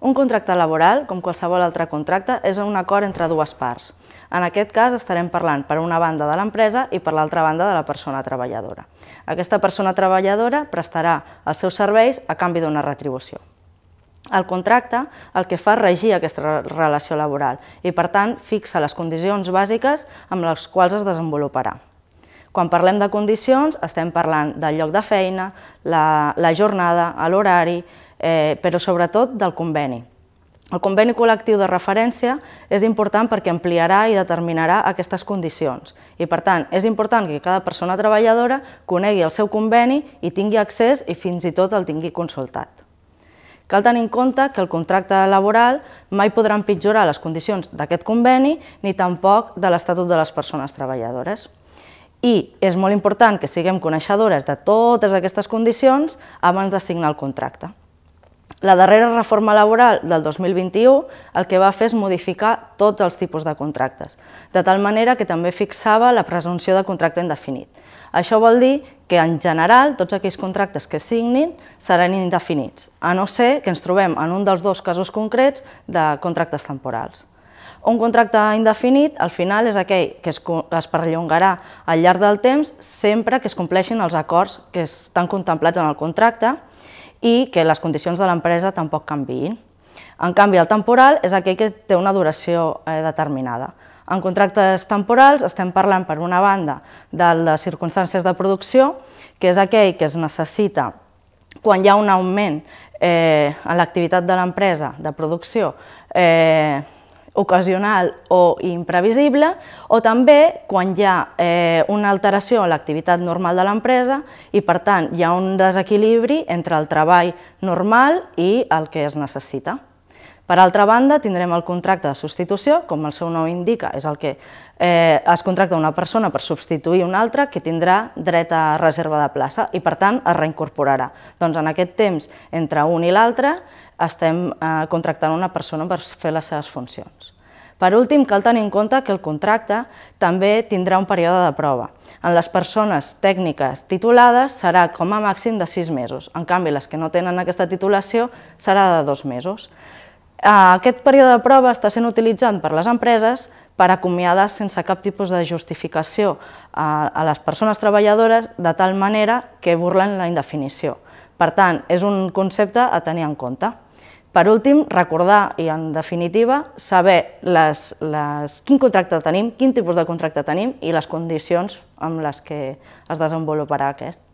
Un contracte laboral, com qualsevol altre contracte, és un acord entre dues parts. En aquest cas estarem parlant per una banda de l'empresa i per l'altra banda de la persona treballadora. Aquesta persona treballadora prestarà els seus serveis a canvi d'una retribució. El contracte el que fa és regir aquesta relació laboral i, per tant, fixa les condicions bàsiques amb les quals es desenvoluparà. Quan parlem de condicions, estem parlant del lloc de feina, la jornada, l'horari, però sobretot del conveni. El conveni col·lectiu de referència és important perquè ampliarà i determinarà aquestes condicions i, per tant, és important que cada persona treballadora conegui el seu conveni i tingui accés i fins i tot el tingui consultat. Cal tenir en compte que el contracte laboral mai podrà empitjorar les condicions d'aquest conveni ni tampoc de l'Estatut de les Persones Treballadores. I és molt important que siguem coneixedores de totes aquestes condicions abans de signar el contracte. La darrera reforma laboral del 2021 el que va fer és modificar tots els tipus de contractes, de tal manera que també fixava la presumpció de contracte indefinit. Això vol dir que, en general, tots aquells contractes que signin seran indefinits, a no ser que ens trobem en un dels dos casos concrets de contractes temporals. Un contracte indefinit, al final, és aquell que es perllongarà al llarg del temps sempre que es compleixin els acords que estan contemplats en el contracte i que les condicions de l'empresa tampoc canviïn. En canvi, el temporal és aquell que té una duració determinada. En contractes temporals estem parlant, per una banda, de les circumstàncies de producció, que és aquell que es necessita quan hi ha un augment en l'activitat de l'empresa de producció ocasional o imprevisible, o també quan hi ha una alteració en l'activitat normal de l'empresa i, per tant, hi ha un desequilibri entre el treball normal i el que es necessita. Per altra banda, tindrem el contracte de substitució, com el seu nom indica, és el que es contracta una persona per substituir una altra que tindrà dret a reserva de plaça i, per tant, es reincorporarà. Doncs en aquest temps, entre un i l'altre, estem contractant una persona per fer les seves funcions. Per últim, cal tenir en compte que el contracte també tindrà un període de prova. En les persones tècniques titulades serà com a màxim de 6 mesos. En canvi, les que no tenen aquesta titulació serà de 2 mesos. Aquest període de prova està sent utilitzat per les empreses per acomiadar sense cap tipus de justificació a les persones treballadores de tal manera que burlen la indefinició. Per tant, és un concepte a tenir en compte. Per últim, recordar i, en definitiva, saber quin contracte tenim, quin tipus de contracte tenim i les condicions amb les que es desenvoluparà aquest.